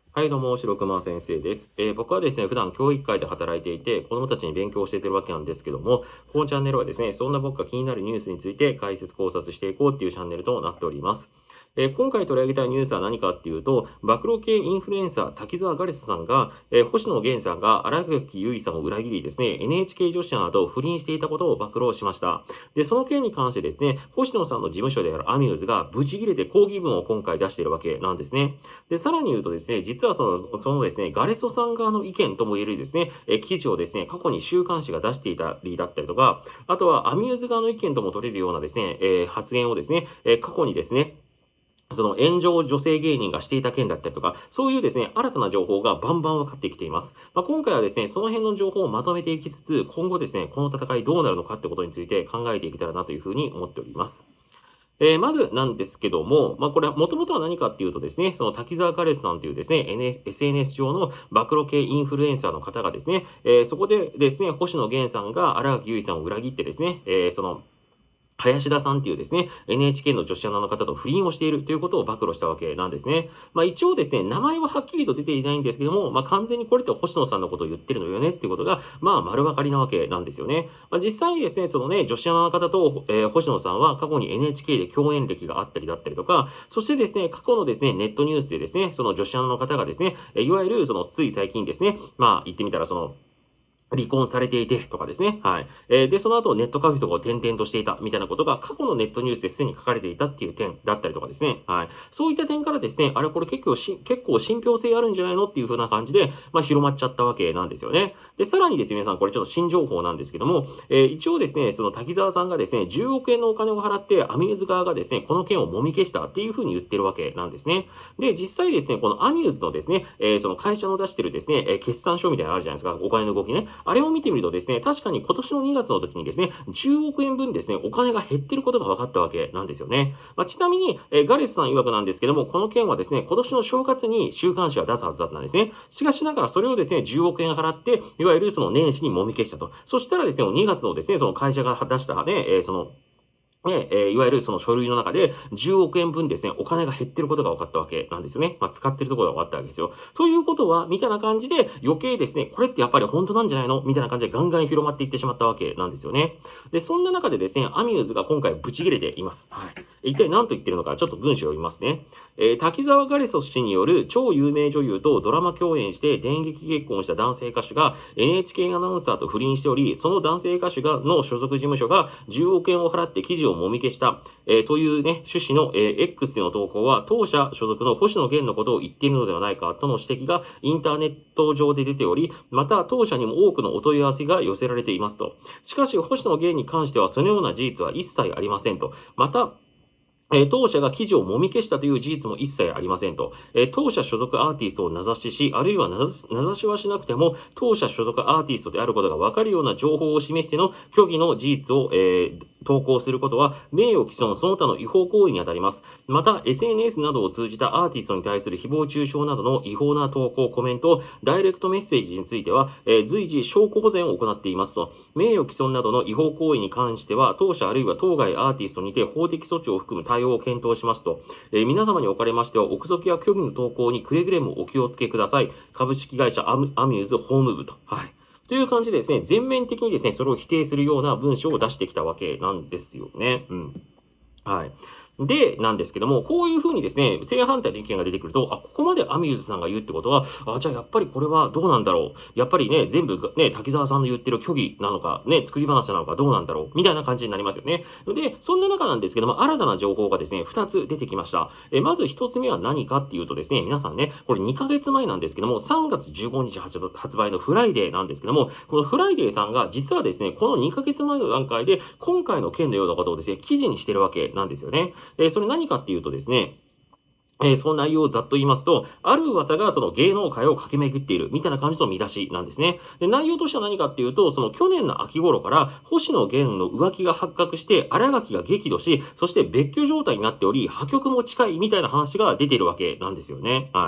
はい、どうも、白熊先生です。僕はですね、普段教育界で働いていて、子供たちに勉強を教えているわけなんですけども、このチャンネルはですね、そんな僕が気になるニュースについて解説考察していこうっていうチャンネルとなっております。今回取り上げたいニュースは何かっていうと、暴露系インフルエンサー、滝沢ガレスさんが、星野源さんが新垣結衣さんを裏切りですね、NHK 女子アナと不倫していたことを暴露しました。で、その件に関してですね、星野さんの事務所であるアミューズがブチ切れて抗議文を今回出しているわけなんですね。で、さらに言うとですね、実はそのですね、ガレソさん側の意見とも言えるですね、記事をですね、過去に週刊誌が出していたりだったりとか、あとはアミューズ側の意見とも取れるようなですね、発言をですね、過去にですね、その炎上女性芸人がしていた件だったりとか、そういうですね、新たな情報がバンバン分かってきています。今回はですね、その辺の情報をまとめていきつつ、今後ですね、この戦いどうなるのかってことについて考えていけたらなというふうに思っております。まずなんですけども、これは元々は何かっていうとですね、その滝沢カレスさんというですね、SNS 上の暴露系インフルエンサーの方がですね、そこでですね、星野源さんが新垣結衣さんを裏切ってですね、林田さんっていうですね、NHK の女子アナの方と不倫をしているということを暴露したわけなんですね。一応ですね、名前ははっきりと出ていないんですけども、完全にこれって星野さんのことを言ってるのよねっていうことが、丸分かりなわけなんですよね。実際にですね、そのね、女子アナの方と、星野さんは過去に NHK で共演歴があったりだったりとか、そしてですね、過去のですね、ネットニュースでですね、その女子アナの方がですね、いわゆるつい最近ですね、言ってみたら離婚されていてとかですね。はい。で、その後ネットカフェとかを転々としていたみたいなことが過去のネットニュースですでに書かれていたっていう点だったりとかですね。はい。そういった点からですね、あれこれ結構信憑性あるんじゃないのっていう風な感じで、広まっちゃったわけなんですよね。で、さらにですね、皆さんこれちょっと新情報なんですけども、一応ですね、その滝沢さんがですね、10億円のお金を払ってアミューズ側がですね、この件をもみ消したっていう風に言ってるわけなんですね。で、実際ですね、このアミューズのですね、その会社の出してるですね、決算書みたいなのあるじゃないですか。お金の動きね。あれを見てみるとですね、確かに今年の2月の時にですね、10億円分ですね、お金が減ってることが分かったわけなんですよね。ちなみに、ガレスさん曰くなんですけども、この件はですね、今年の正月に週刊誌が出すはずだったんですね。しかしながらそれをですね、10億円払って、いわゆるその年始にもみ消したと。そしたらですね、2月のですね、その会社が出したね、いわゆるその書類の中で10億円分ですね、お金が減ってることが分かったわけなんですよね。使ってるところが分かったわけですよ。ということは、みたいな感じで余計ですね、これってやっぱり本当なんじゃないのみたいな感じでガンガン広まっていってしまったわけなんですよね。で、そんな中でですね、アミューズが今回ブチ切れています。はい。一体何と言ってるのか、ちょっと文章を読みますね。滝沢ガレソ氏による超有名女優とドラマ共演して電撃結婚した男性歌手が NHK アナウンサーと不倫しており、その男性歌手の所属事務所が10億円を払って記事をもみ消した。というね、趣旨の、X での投稿は、当社所属の星野源のことを言っているのではないか、との指摘がインターネット上で出ており、また、当社にも多くのお問い合わせが寄せられていますと。しかし、星野源に関しては、そのような事実は一切ありませんと。また、当社が記事をもみ消したという事実も一切ありませんと。当社所属アーティストを名指しし、あるいは名指しはしなくても、当社所属アーティストであることがわかるような情報を示しての虚偽の事実を、投稿することは、名誉毀損その他の違法行為に当たります。また、SNS などを通じたアーティストに対する誹謗中傷などの違法な投稿、コメント、ダイレクトメッセージについては、随時証拠保全を行っていますと。名誉毀損などの違法行為に関しては、当社あるいは当該アーティストにて法的措置を含む対応を検討しますと。皆様におかれましては、憶測や虚偽の投稿にくれぐれもお気をつけください。株式会社アミューズ法務部と。はい。という感じでですね、全面的にですね、それを否定するような文章を出してきたわけなんですよね。うん。はい。で、なんですけども、こういう風にですね、正反対の意見が出てくると、ここまでアミューズさんが言うってことは、じゃあやっぱりこれはどうなんだろう。やっぱりね、全部ね、滝沢さんの言ってる虚偽なのか、ね、作り話なのかどうなんだろう。みたいな感じになりますよね。で、そんな中なんですけども、新たな情報がですね、2つ出てきました。まず1つ目は何かっていうとですね、皆さんね、これ2ヶ月前なんですけども、3月15日発売のフライデーなんですけども、このフライデーさんが実はですね、この2ヶ月前の段階で、今回の件のようなことをですね、記事にしてるわけなんですよね。それ何かっていうとですね、その内容をざっと言いますと、ある噂がその芸能界を駆け巡っているみたいな感じの見出しなんですね。で、内容としては何かっていうと、その去年の秋頃から星野源の浮気が発覚して、新垣が激怒し、そして別居状態になっており、破局も近いみたいな話が出ているわけなんですよね。はい。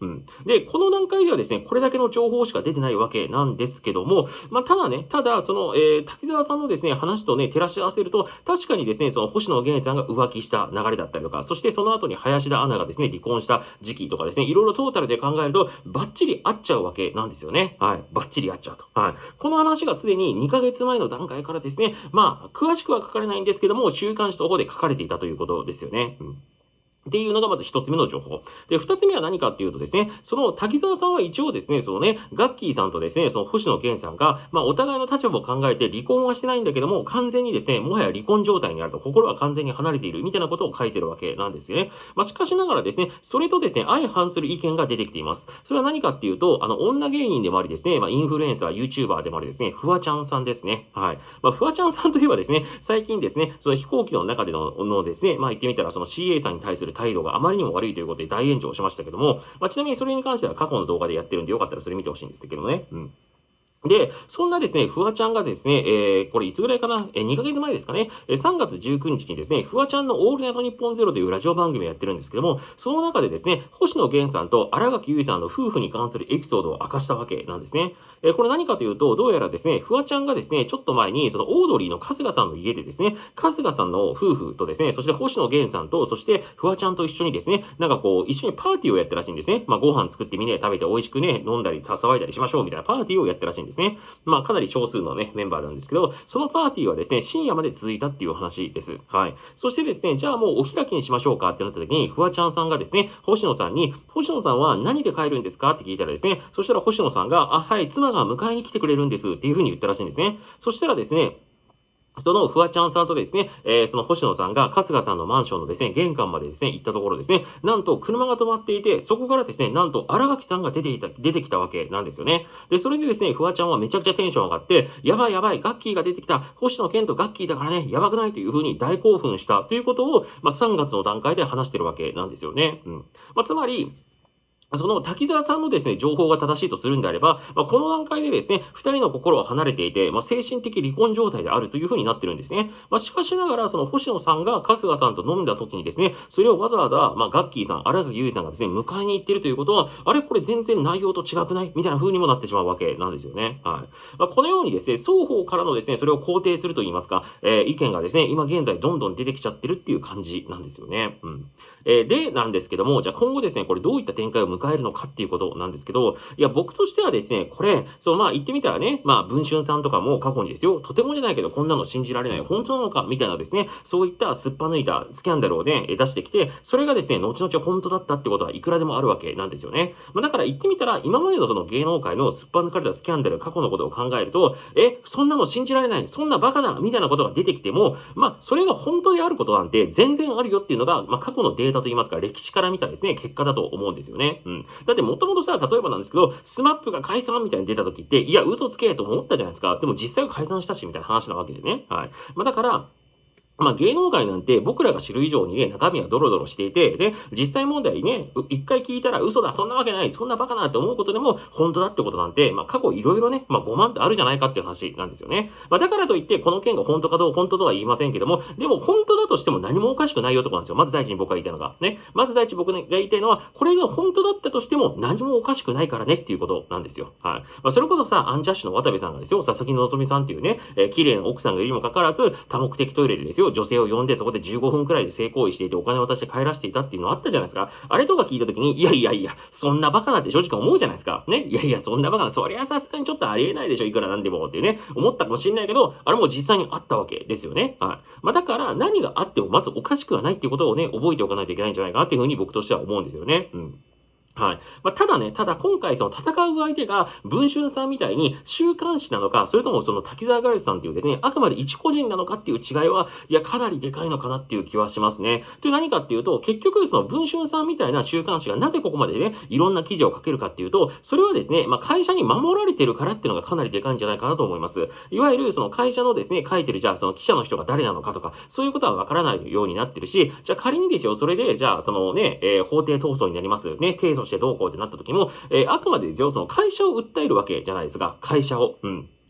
で、この段階ではですね、これだけの情報しか出てないわけなんですけども、ただ、その、滝沢さんのですね、話とね、照らし合わせると、確かにですね、その星野源さんが浮気した流れだったりとか、そしてその後に林田アナがですね、離婚した時期とかですね、いろいろトータルで考えると、バッチリ合っちゃうわけなんですよね。はい。バッチリ合っちゃうと。はい。この話がすでに2ヶ月前の段階からですね、詳しくは書かれないんですけども、週刊誌の方で書かれていたということですよね。っていうのがまず一つ目の情報。で、二つ目は何かっていうとですね、その滝沢さんは一応ですね、そのね、ガッキーさんとですね、その星野源さんが、お互いの立場を考えて離婚はしてないんだけども、完全にですね、もはや離婚状態にあると、心は完全に離れているみたいなことを書いてるわけなんですよね。しかしながらですね、それとですね、相反する意見が出てきています。それは何かっていうと、女芸人でもありですね、インフルエンサー、YouTuber でもありですね、フワちゃんさんですね。はい。フワちゃんさんといえばですね、最近ですね、その飛行機の中でのですね、言ってみたらその CA さんに対する態度があまりにも悪いということで大炎上しましたけども、ちなみにそれに関しては過去の動画でやってるんでよかったらそれ見てほしいんですけどね。で、そんなですね、フワちゃんがですね、これいつぐらいかな、2ヶ月前ですかね、3月19日にですね、フワちゃんのオールナイトニッポンゼロというラジオ番組をやってるんですけども、その中でですね、星野源さんと新垣結衣さんの夫婦に関するエピソードを明かしたわけなんですね。これ何かというと、どうやらですね、フワちゃんがですね、ちょっと前に、そのオードリーの春日さんの家でですね、春日さんの夫婦とですね、そして星野源さんと、そしてフワちゃんと一緒にですね、一緒にパーティーをやったらしいんですね。ご飯作ってみんなで食べて美味しくね、飲んだり騒いだりしましょうみたいなパーティーをやったらしいんですね。かなり少数のね、メンバーなんですけど、そのパーティーはですね、深夜まで続いたっていう話です。はい。そしてですね、じゃあもうお開きにしましょうかってなった時に、フワちゃんさんがですね、星野さんに、星野さんは何で帰るんですかって聞いたらですね、そしたら星野さんが、はい、妻が迎えに来てくれるんですっていう風に言ったらしいんですね。そしたらですね、そのフワちゃんさんとですね、その星野さんが春日さんのマンションのですね、玄関までですね、行ったところですね、なんと車が止まっていて、そこからですね、なんと新垣さんが出てきたわけなんですよね。で、それでですね、フワちゃんはめちゃくちゃテンション上がって、やばい、ガッキーが出てきた、星野源とガッキーだからね、やばくないという風に大興奮したということを、3月の段階で話してるわけなんですよね。つまり、その滝沢さんのですね、情報が正しいとするんであれば、この段階でですね、二人の心は離れていて、精神的離婚状態であるという風になってるんですね。しかしながら、その星野さんが春日さんと飲んだ時にですね、それをわざわざ、ガッキーさん、新垣結衣さんがですね、迎えに行ってるということは、あれこれ全然内容と違くないみたいな風にもなってしまうわけなんですよね。はい。このようにですね、双方からのですね、それを肯定すると言いますか、意見がですね、今現在どんどん出てきちゃってるっていう感じなんですよね。で、なんですけども、じゃあ今後ですね、これどういった展開を迎えるのかっていうことなんですけど、いや、僕としてはですね、これ、言ってみたらね、文春さんとかも過去にですよ、とてもじゃないけど、こんなの信じられない、本当なのか、みたいなですね、そういったすっぱ抜いたスキャンダルをね、出してきて、それがですね、後々本当だったってことはいくらでもあるわけなんですよね。だから言ってみたら、今までのその芸能界のすっぱ抜かれたスキャンダル、過去のことを考えると、そんなの信じられない、そんなバカな、みたいなことが出てきても、それが本当であることなんて全然あるよっていうのが、過去のデータといいますか、歴史から見たですね、結果だと思うんですよね。だってもともとさ、例えばなんですけど、スマップが解散みたいに出た時って、いや、嘘つけと思ったじゃないですか。でも実際は解散したし、みたいな話なわけでね。はい。だから、芸能界なんて僕らが知る以上にね、中身はドロドロしていて、で、実際問題ね、一回聞いたら嘘だ、そんなわけない、そんなバカなって思うことでも本当だってことなんて、過去いろいろね、5万ってあるじゃないかっていう話なんですよね。だからといって、この件が本当とは言いませんけども、でも本当だとしても何もおかしくないよってことなんですよ。まず第一に僕が言いたいのが。ね。まず第一僕が言いたいのは、これが本当だったとしても何もおかしくないからねっていうことなんですよ。はい。それこそさ、アンジャッシュの渡部さんがですよ、佐々木希さんっていうね、綺麗な奥さんがいるにもかかわらず、多目的トイレでですよ、女性を呼んでそこで15分くらいで性行為していてお金を渡して帰らせていたっていうのあったじゃないですか。あれとか聞いたときに、いや、そんなバカなって正直思うじゃないですか。ね。いや、そんなバカな、そりゃさすがにちょっとありえないでしょ、いくらなんでもってね、思ったかもしれないけど、あれも実際にあったわけですよね。はい。だから何があってもまずおかしくはないっていうことをね、覚えておかないといけないんじゃないかなっていうふうに僕としては思うんですよね。はい。ただ今回その戦う相手が文春さんみたいに週刊誌なのか、それともその滝沢ガレスさんっていうですね、あくまで一個人なのかっていう違いは、いや、かなりでかいのかなっていう気はしますね。という何かっていうと、結局その文春さんみたいな週刊誌がなぜここまでね、いろんな記事を書けるかっていうと、それはですね、会社に守られてるからっていうのがかなりでかいんじゃないかなと思います。いわゆるその会社のですね、書いてるじゃあその記者の人が誰なのかとか、そういうことはわからないようになってるし、じゃあ仮にですよ、それでじゃあそのね、法廷闘争になりますね、提訴してどうこうってなった時も、あくまでですよ、その会社を訴えるわけじゃないですか。会社を。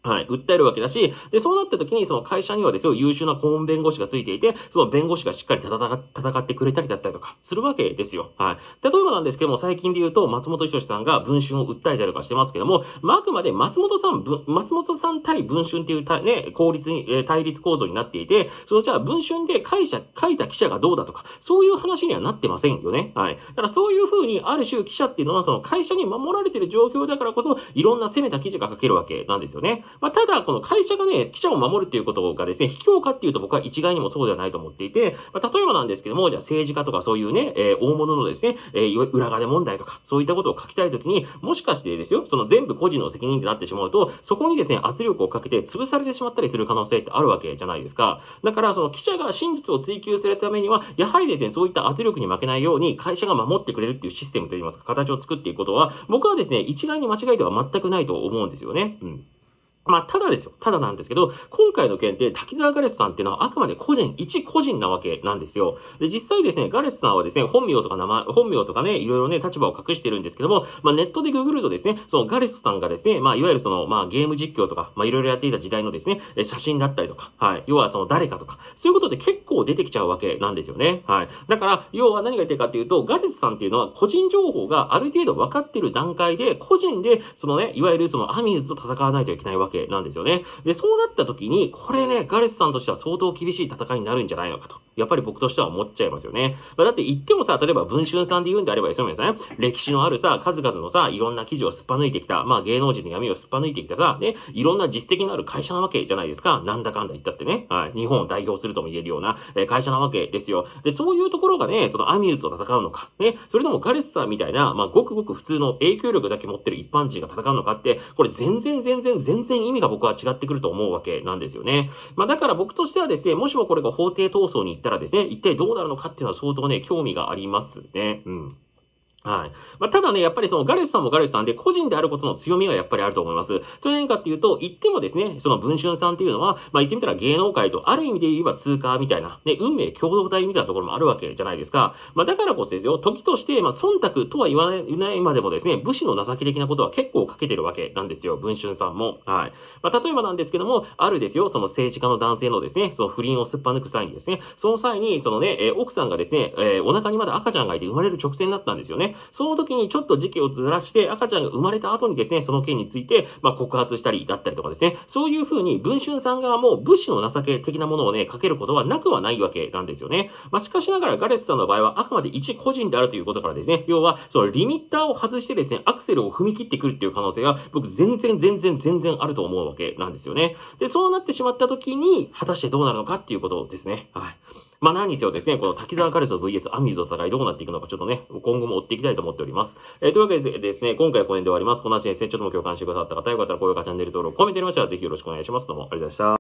はい。訴えるわけだし、で、そうなった時に、その会社にはですよ、優秀な顧問弁護士がついていて、その弁護士がしっかり戦ってくれたりだったりとか、するわけですよ。はい。例えばなんですけども、最近で言うと、松本人志さんが文春を訴えたりとかしてますけども、まあ、あくまで松本さん対文春っていう対立構造になっていて、そのじゃあ文春で書いた記者がどうだとか、そういう話にはなってませんよね。はい。だからそういう風に、ある種記者っていうのは、その会社に守られている状況だからこそ、いろんな攻めた記事が書けるわけなんですよね。まあ、ただ、この会社がね、記者を守るっていうことがですね、卑怯かっていうと僕は一概にもそうではないと思っていて、まあ、例えばなんですけども、じゃあ政治家とかそういうね、大物のですね、裏金問題とか、そういったことを書きたいときに、もしかしてですよ、その全部個人の責任ってなってしまうと、そこにですね、圧力をかけて潰されてしまったりする可能性ってあるわけじゃないですか。だから、その記者が真実を追求するためには、やはりですね、そういった圧力に負けないように、会社が守ってくれるっていうシステムといいますか、形を作っていくことは、僕はですね、一概に間違いでは全くないと思うんですよね。うん。まあ、ただですよ。ただなんですけど、今回の件って滝沢ガレスさんっていうのはあくまで一個人なわけなんですよ。で、実際ですね、ガレスさんはですね、本名とかね、いろいろね、立場を隠してるんですけども、まあ、ネットでググるとですね、そのガレスさんがですね、まあ、いわゆるその、まあ、ゲーム実況とか、まあ、いろいろやっていた時代のですね、写真だったりとか、はい。要はその誰かとか、そういうことで結構出てきちゃうわけなんですよね。はい。だから、要は何が言ってるかっていうと、ガレスさんっていうのは個人情報がある程度分かってる段階で、個人で、そのね、いわゆるそのアミューズと戦わないといけないわけなんですよね。で、そうなった時に、これね、ガレスさんとしては相当厳しい戦いになるんじゃないのかと。やっぱり僕としては思っちゃいますよね。まあ、だって言ってもさ、例えば文春さんで言うんであればですよ、皆さん、歴史のあるさ、数々のさ、いろんな記事をすっぱ抜いてきた、まあ芸能人の闇をすっぱ抜いてきたさ、ね、いろんな実績のある会社なわけじゃないですか。なんだかんだ言ったってね。はい。日本を代表するとも言えるような、会社なわけですよ。で、そういうところがね、そのアミューズと戦うのか、ね、それともガレスさんみたいな、まあごくごく普通の影響力だけ持ってる一般人が戦うのかって、これ全然意味が僕は違ってくると思うわけなんですよね。まあだから僕としてはですね、もしもこれが法廷闘争に行ったらですね、一体どうなるのかっていうのは相当ね、興味がありますね。うん。はい。まあ、ただね、やっぱりそのガレスさんもガレスさんで個人であることの強みはやっぱりあると思います。という何かっていうと、言ってもですね、その文春さんっていうのは、まあ、言ってみたら芸能界とある意味で言えば通過みたいな、ね、運命共同体みたいなところもあるわけじゃないですか。まあ、だからこそですよ、時として、まあ、忖度とは言わないまでもですね、武士の情け的なことは結構かけてるわけなんですよ、文春さんも。はい。まあ、例えばなんですけども、あるですよ、その政治家の男性のですね、その不倫をすっぱ抜く際にですね、その際に、そのね、奥さんがですね、お腹にまだ赤ちゃんがいて生まれる直前だったんですよね。その時にちょっと時期をずらして赤ちゃんが生まれた後にですね、その件について、まあ、告発したりだったりとかですね、そういう風に文春さん側も武士の情け的なものをね、かけることはなくはないわけなんですよね。まあ、しかしながらガレスさんの場合はあくまで一個人であるということからですね、要は、そのリミッターを外してですね、アクセルを踏み切ってくるっていう可能性は、僕全然あると思うわけなんですよね。で、そうなってしまった時に、果たしてどうなるのかっていうことですね。はい。まあ何にせよですね、この滝沢カレスと VS アミューズの戦いどうなっていくのかちょっとね、今後も追っていきたいと思っております。というわけでですね、今回はこの辺で終わります。この話にですね、ちょっとも共感してくださった方、よかったら高評価、チャンネル登録、コメント入れましたらぜひよろしくお願いします。どうもありがとうございました。